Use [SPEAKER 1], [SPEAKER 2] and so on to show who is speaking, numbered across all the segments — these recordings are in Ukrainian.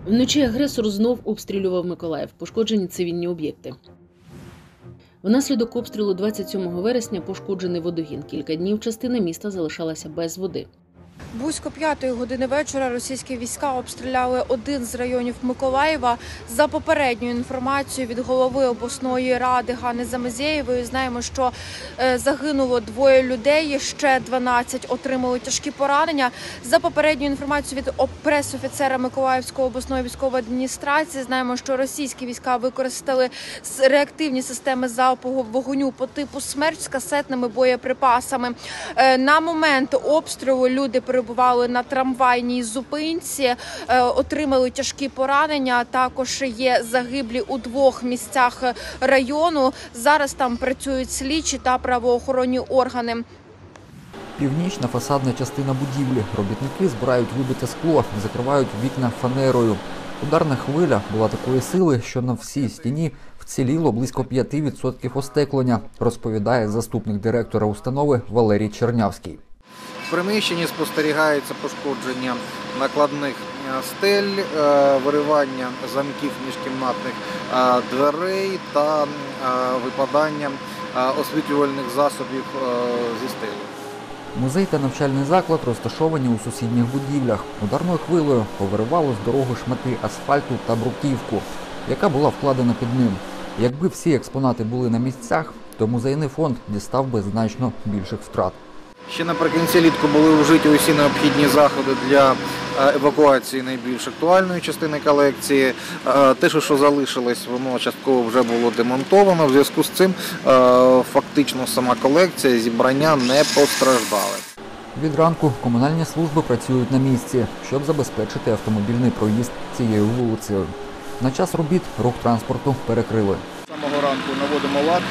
[SPEAKER 1] Вночі агресор знов обстрілював Миколаїв, пошкоджені цивільні об'єкти. Внаслідок обстрілу 27 вересня пошкоджений водогін. Кілька днів частина міста залишалася без води.
[SPEAKER 2] Близько 5-ї години вечора російські війська обстріляли один з районів Миколаєва. За попередньою інформацією від голови обласної ради Ганни Замазєєвої, знаємо, що загинуло 2 людей, ще 12 отримали тяжкі поранення. За попередньою інформацією від прес-офіцера Миколаївської обласної військової адміністрації, знаємо, що російські війська використали реактивні системи залпового вогню по типу «Смерч» з касетними боєприпасами. На момент обстрілу люди перебували на трамвайній зупинці, отримали тяжкі поранення. Також є загиблі у 2 місцях району. Зараз там працюють слідчі та правоохоронні органи.
[SPEAKER 3] Північна фасадна частина будівлі. Робітники збирають вибите скло, закривають вікна фанерою. Ударна хвиля була такої сили, що на всій стіні вціліло близько 5% остеклення, розповідає заступник директора установи Валерій Чернявський.
[SPEAKER 4] В приміщенні спостерігається пошкодження накладних стель, виривання замків міжкімнатних дверей та випадання освітлювальних засобів зі стелі.
[SPEAKER 3] Музей та навчальний заклад розташовані у сусідніх будівлях. Ударною хвилею повиривало з дороги шмати асфальту та бруківку, яка була вкладена під ним. Якби всі експонати були на місцях, то музейний фонд дістав би значно більших втрат.
[SPEAKER 4] Ще наприкінці літку були вжиті усі необхідні заходи для евакуації найбільш актуальної частини колекції. Те, що залишилось, воно частково вже було демонтовано. В зв'язку з цим фактично сама колекція, зібрання не постраждали.
[SPEAKER 3] Від ранку комунальні служби працюють на місці, щоб забезпечити автомобільний проїзд цією вулицею. На час робіт рух транспорту перекрили.
[SPEAKER 5] З самого ранку наводимо лад.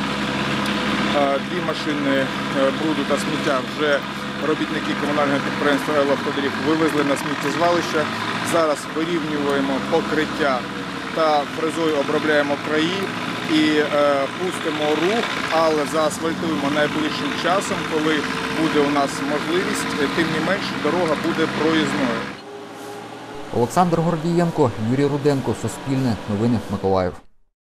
[SPEAKER 5] 2 машини бруду та сміття вже робітники комунального підприємства «Елавтодоріг» вивезли на сміттєзвалище. Зараз вирівнюємо покриття та фрезою обробляємо краї і пустимо рух, але заасфальтуємо найближчим часом, коли буде у нас можливість, тим не менш дорога буде проїзною.
[SPEAKER 3] Олександр Гордієнко, Юрій Руденко, Суспільне, Новини, Миколаїв.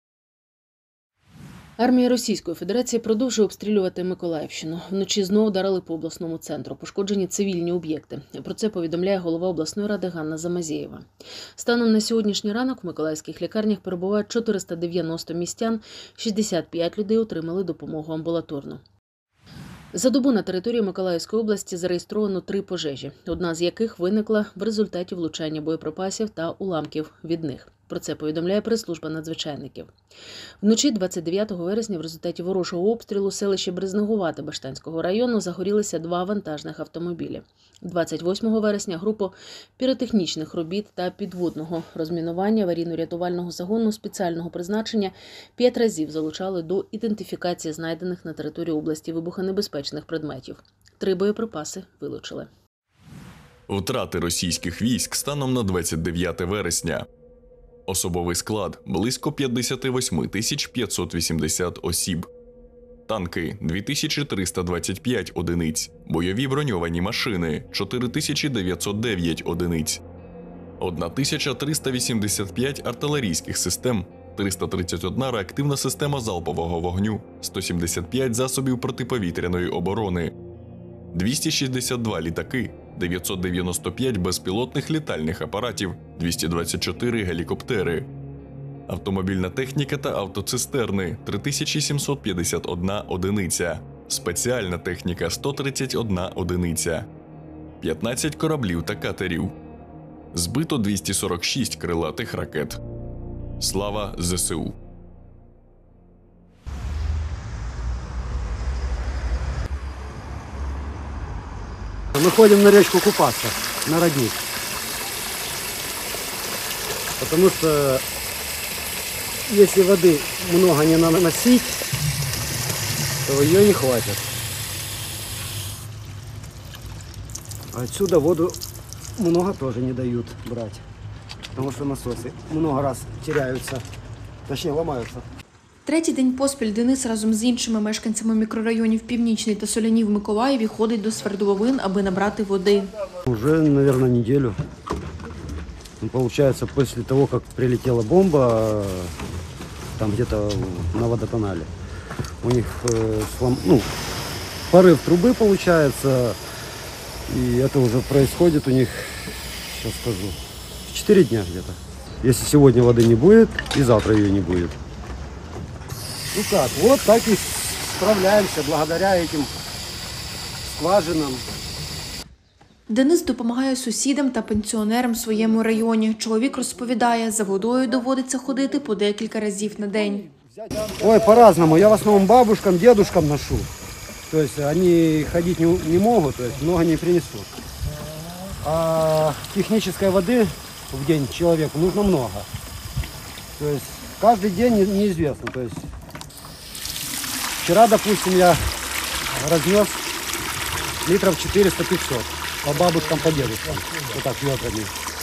[SPEAKER 1] Армія Російської Федерації продовжує обстрілювати Миколаївщину. Вночі знову вдарили по обласному центру. Пошкоджені цивільні об'єкти. Про це повідомляє голова обласної ради Ганна Замазєєва. Станом на сьогоднішній ранок в миколаївських лікарнях перебувають 490 містян, 65 людей отримали допомогу амбулаторно. За добу на території Миколаївської області зареєстровано 3 пожежі, одна з яких виникла в результаті влучання боєприпасів та уламків від них. Про це повідомляє прес-служба надзвичайників. Вночі 29 вересня в результаті ворожого обстрілу селища Березнегувате Баштанського району загорілися 2 вантажних автомобілі. 28 вересня групу піротехнічних робіт та підводного розмінування аварійно-рятувального загону спеціального призначення 5 разів залучали до ідентифікації знайдених на території області вибухонебезпечних предметів. 3 боєприпаси вилучили.
[SPEAKER 6] Втрати російських військ станом на 29 вересня. Особовий склад – близько 58 580 осіб. Танки – 2325 одиниць. Бойові броньовані машини – 4909 одиниць. 1385 артилерійських систем, 331 реактивна система залпового вогню, 175 засобів протиповітряної оборони, 262 літаки, 995 безпілотних літальних апаратів, 224 гелікоптери. Автомобільна техніка та автоцистерни – 3751 одиниця. Спеціальна техніка – 131 одиниця. 15 кораблів та катерів. Збито 246 крилатих ракет. Слава ЗСУ!
[SPEAKER 7] Мы ходим на речку купаться, на родник. Потому что если воды много не наносить, то ее не хватит. А отсюда воду много тоже не дают брать. Потому что насосы много раз теряются, точнее ломаются.
[SPEAKER 2] Третій день поспіль Денис разом з іншими мешканцями мікрорайонів Північний та Соляні в Миколаєві ходить до свердловин, аби набрати води.
[SPEAKER 7] Уже, наверное, неделю. Получается, после того, как прилетела бомба, там где-то на водоканале, у них порыв трубы получается, и это уже происходит у них, сейчас скажу, 4 дня где-то. Если сегодня воды не будет, и завтра ее не будет. Ну как, вот так и справляемся благодаря этим скважинам.
[SPEAKER 2] Денис допомагає сусідам та пенсіонерам в своєму районі. Чоловік розповідає, за водою доводиться ходити по декілька разів на день.
[SPEAKER 7] Ой, по-разному. Я в основном бабушкам, дедушкам ношу. То есть они ходить не могут, то есть много не принесут. А технической воды в день человеку нужно много. То есть каждый день неизвестно. То есть вчера, допустим, я разнес литров 400-500 по бабушкам, по дедушкам. Вот так ведрами.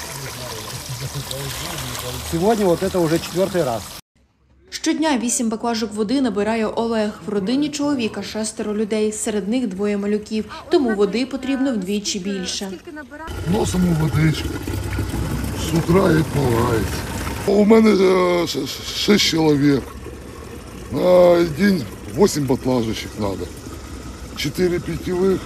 [SPEAKER 7] Сегодня вот это уже 4-й раз.
[SPEAKER 2] Щодня 8 баклажок води набирає Олег. В родині чоловіка 6 людей, серед них 2 малюків, тому води потрібно вдвічі більше.
[SPEAKER 8] Носимо водичку, з утра і поливається. У мене 6 чоловік, на день 8 баклажечек треба, 4 питьевых,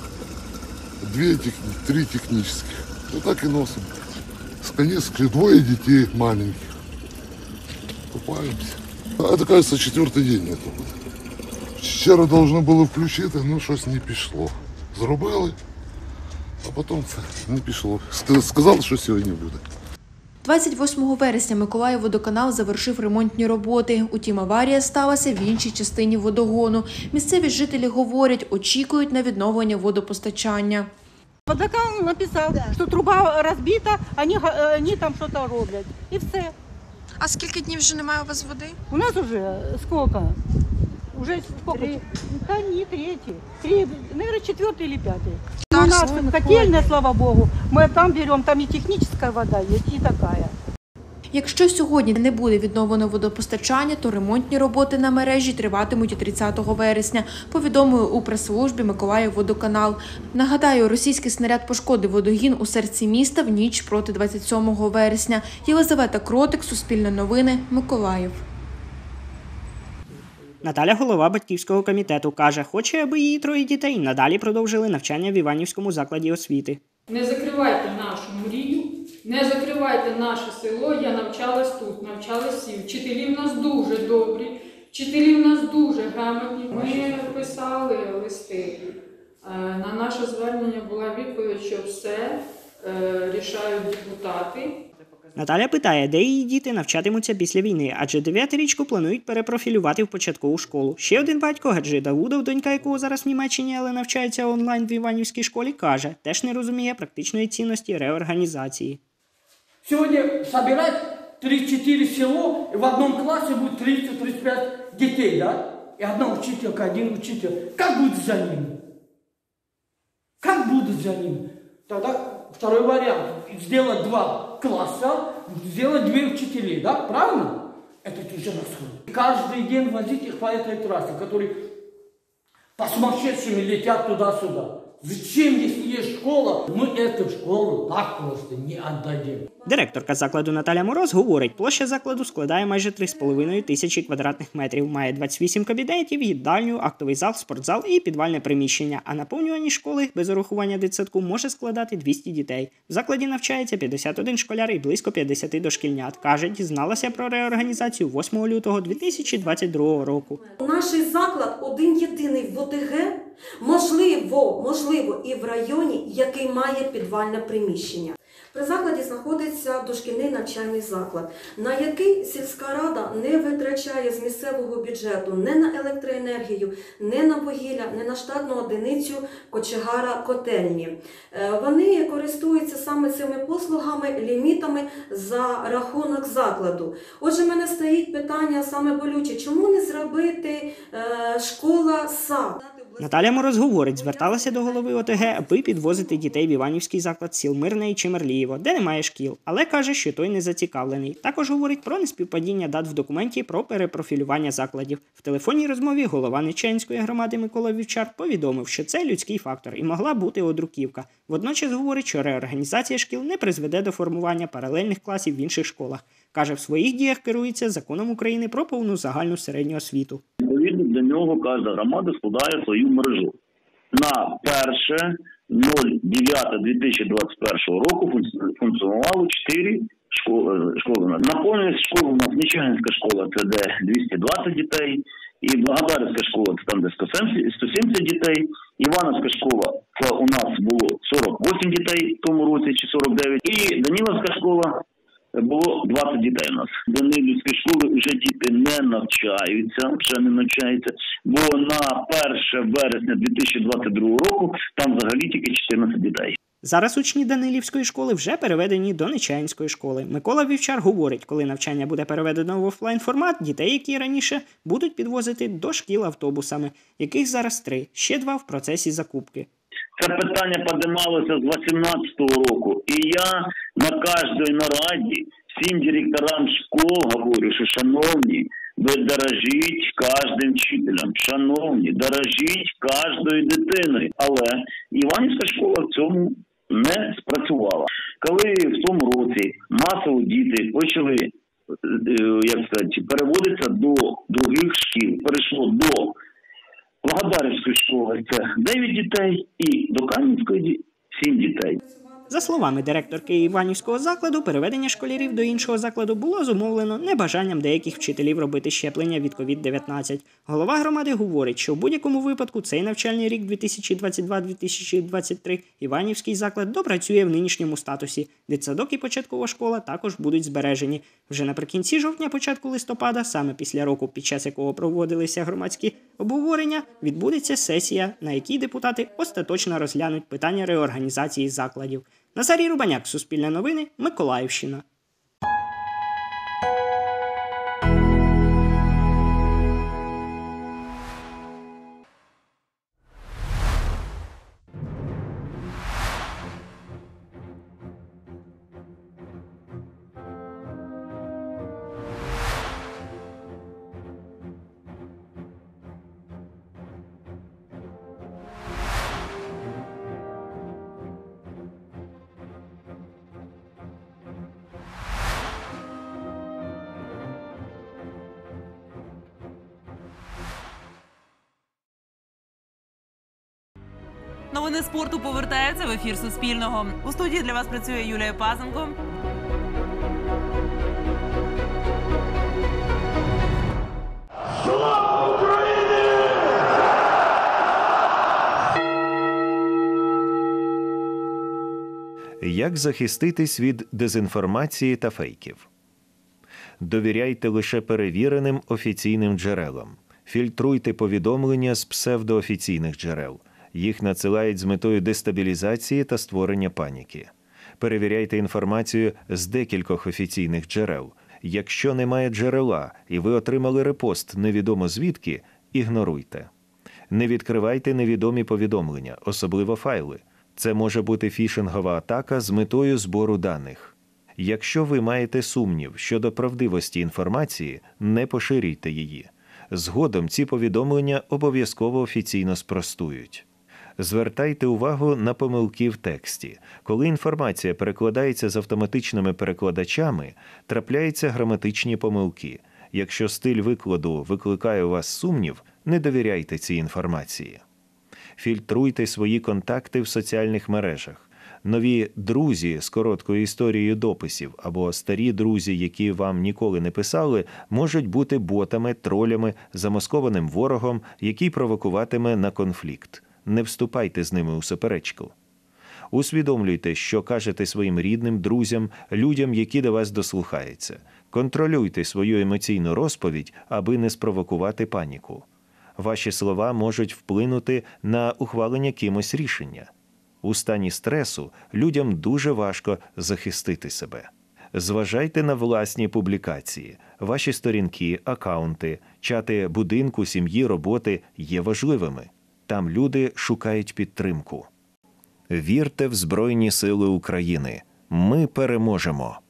[SPEAKER 8] 3 технических. Вот так и носим. С конечки 2 детей маленьких. Купаемся. Это, кажется, 4-й день это буде. Вчора должно було включити, но щось не пішло. Зробили, а потім це не пішло. Сказали, що сьогодні буде.
[SPEAKER 2] 28 вересня Миколаївводоканал завершив ремонтні роботи. Утім, аварія сталася в іншій частині водогону. Місцеві жителі говорять, очікують на відновлення водопостачання.
[SPEAKER 9] Водоканал написав, що труба розбита, вони там щось роблять. І все.
[SPEAKER 2] А скільки днів вже немає у вас води?
[SPEAKER 9] У нас уже сколько? Уже сколько? Да не третий. Наверное, 4-й или 5-й. У нас котельная, слава богу. Мы там берем, там и техническая вода есть, и такая.
[SPEAKER 2] Якщо сьогодні не буде відновлено водопостачання, то ремонтні роботи на мережі триватимуть і 30 вересня, повідомили у прес-службі Миколаївводоканал. Нагадаю, російський снаряд пошкодив водогін у серці міста в ніч проти 27 вересня. Єлизавета Кротик, Суспільне новини, Миколаїв.
[SPEAKER 10] Наталя, голова батьківського комітету, каже, хоче, аби її 3 дітей надалі продовжили навчання в Іванівському закладі освіти.
[SPEAKER 11] Не закривайте нашу мрію, не закривайте наше село. Я навчалась тут, навчалась всі. Вчителі в нас дуже добрі, вчителі в нас дуже грамотні. Ми писали листи. На наше звернення була відповідь, що все рішають депутати.
[SPEAKER 10] Наталя питає, де її діти навчатимуться після війни, адже 9-річку планують перепрофілювати в початкову школу. Ще один батько, Гаджи Давудов, донька якого зараз в Німеччині, але навчається онлайн в Іванівській школі, каже, теж не розуміє практичної цінності реорганізації.
[SPEAKER 12] Сьогодні збирати 3-4 село, і в одному класі буде 30-35 дітей, да? І одна учителька, один учитель. Як буде за ним? Как будет за ним? Тогда второй вариант. Сделать 2 класса, сделать 2 учителей, да? Правильно? Это уже расход. Каждый день возить их по этой трассе, которые по сумасшедшими летят туда-сюда. Зачем, если есть школа, мы эту школу так просто не отдадим.
[SPEAKER 10] Директорка закладу Наталя Мороз говорить, площа закладу складає майже 3,5 тисячі квадратних метрів, має 28 кабінетів, їдальню, актовий зал, спортзал і підвальне приміщення, а наповнювані школи без урахування дитсадку може складати 200 дітей. В закладі навчається 51 школяр і близько 50 дошкільнят. Каже, дізналася про реорганізацію 8 лютого 2022 року.
[SPEAKER 13] Наш заклад один-єдиний в ОТГ, можливо і в районі, який має підвальне приміщення. При закладі знаходиться дошкільний навчальний заклад, на який сільська рада не витрачає з місцевого бюджету ні на електроенергію, ні на вугілля, ні на штатну одиницю кочегара котельні. Вони користуються саме цими послугами, лімітами за рахунок закладу. Отже, в мене стоїть питання саме болюче, чому не зробити школа-сад?
[SPEAKER 10] Наталя Мороз говорить, зверталася до голови ОТГ, аби підвозити дітей в Іванівський заклад сіл Мирне і Чемерлієво, де немає шкіл, але каже, що той не зацікавлений. Також говорить про неспівпадіння дат в документі про перепрофілювання закладів. В телефонній розмові голова Нечаїнської громади Микола Вівчар повідомив, що це людський фактор і могла бути одруківка. Водночас говорить, що реорганізація шкіл не призведе до формування паралельних класів в інших школах. Каже, в своїх діях керується Законом України про повну загальну середню освіту.
[SPEAKER 14] Відповідно до нього кожна громада складає свою мережу. На 1.09.2021 року функціонувало 4 школи. Наповнюється школа у нас Нечаїнська школа, це де 220 дітей, і Благодарівська школа, це там де 170 дітей, Іванівська школа, це у нас було 48 дітей в тому році, чи 49, і Данилівська школа, було 20 дітей у нас. Данилівські школи вже діти не навчаються, бо на 1 вересня 2022 року там взагалі тільки 14 дітей.
[SPEAKER 10] Зараз учні Данилівської школи вже переведені до Нечаїнської школи. Микола Вівчар говорить, коли навчання буде переведено в офлайн-формат, дітей, які раніше, будуть підвозити до шкіл автобусами, яких зараз 3, ще 2 в процесі закупки.
[SPEAKER 14] Це питання піднімалося з 2018 року. І я на кожній нараді всім директорам школ говорю, що, шановні, ви дорожіть кожним вчителем. Шановні, дорожіть кожною дитиною. Але Іванівська школа в цьому не спрацювала. Коли в цьому році масово діти почали переводитися до других шкіл, перейшло до Благодарівської школи – це 9 дітей і до Кам'янської – 7 дітей.
[SPEAKER 10] За словами директорки Іванівського закладу, переведення школярів до іншого закладу було зумовлено небажанням деяких вчителів робити щеплення від COVID-19. Голова громади говорить, що в будь-якому випадку цей навчальний рік 2022-2023 Іванівський заклад допрацює в нинішньому статусі. Дитсадок і початкова школа також будуть збережені. Вже наприкінці жовтня, початку листопада, саме після року, під час якого проводилися громадські обговорення, відбудеться сесія, на якій депутати остаточно розглянуть питання реорганізації закладів. Назарій Рубаняк, Суспільне новини, Миколаївщина.
[SPEAKER 15] Новини спорту повертаються в ефір Суспільного. У студії для вас працює Юлія Пазенко.
[SPEAKER 16] Слава Україні!
[SPEAKER 17] Як захиститись від дезінформації та фейків? Довіряйте лише перевіреним офіційним джерелам. Фільтруйте повідомлення з псевдоофіційних джерел. Їх надсилають з метою дестабілізації та створення паніки. Перевіряйте інформацію з декількох офіційних джерел. Якщо немає джерела і ви отримали репост невідомо звідки, ігноруйте. Не відкривайте невідомі повідомлення, особливо файли. Це може бути фішингова атака з метою збору даних. Якщо ви маєте сумнів щодо правдивості інформації, не поширюйте її. Згодом ці повідомлення обов'язково офіційно спростують. Звертайте увагу на помилки в тексті. Коли інформація перекладається з автоматичними перекладачами, трапляються граматичні помилки. Якщо стиль викладу викликає у вас сумнів, не довіряйте цій інформації. Фільтруйте свої контакти в соціальних мережах. Нові друзі з короткою історією дописів або старі друзі, які вам ніколи не писали, можуть бути ботами, тролями, замаскованим ворогом, який провокуватиме на конфлікт. Не вступайте з ними у суперечку. Усвідомлюйте, що кажете своїм рідним, друзям, людям, які до вас дослухаються. Контролюйте свою емоційну розповідь, аби не спровокувати паніку. Ваші слова можуть вплинути на ухвалення кимось рішення. У стані стресу людям дуже важко захистити себе. Зважайте на власні публікації. Ваші сторінки, акаунти, чати будинку, сім'ї, роботи є важливими. Там люди шукають підтримку. Вірте в Збройні Сили України. Ми переможемо!